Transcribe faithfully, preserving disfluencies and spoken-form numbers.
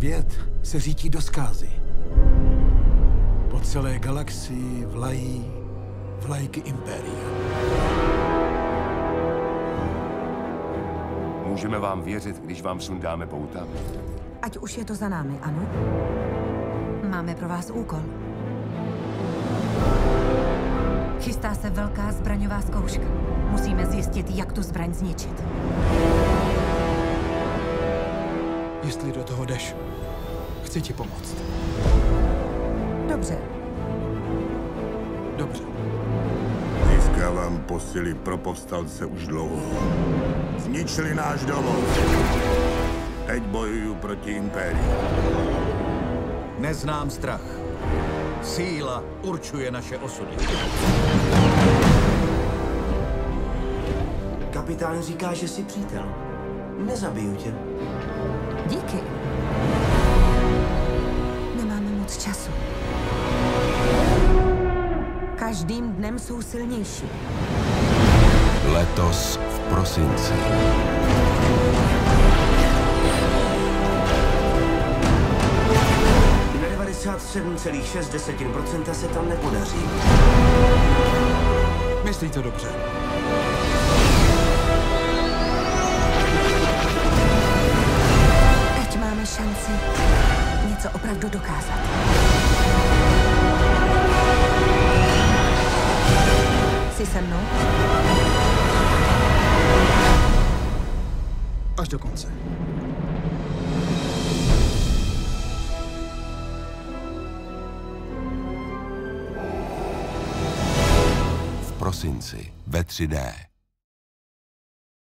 Svět se řítí do zkázy. Po celé galaxii vlají vlajky Impéria. Můžeme vám věřit, když vám sundáme pouta? Ať už je to za námi, ano? Máme pro vás úkol. Chystá se velká zbraňová zkouška. Musíme zjistit, jak tu zbraň zničit. Jestli do toho jdeš, chci ti pomoct. Dobře. Dobře. Získávám posily pro povstalce už dlouho. Zničili náš domov. Teď bojuju proti Impériu. Neznám strach. Síla určuje naše osudy. Kapitán říká, že jsi přítel. Nezabiju tě. Díky. Nemáme moc času. Každým dnem jsou silnější. Letos v prosinci. Na devadesát sedm celá šest procenta se tam nepodaří. Myslí to dobře. Teď máme šanci něco opravdu dokázat. Jsi se mnou? Až do konce. V prosinci ve tři dé.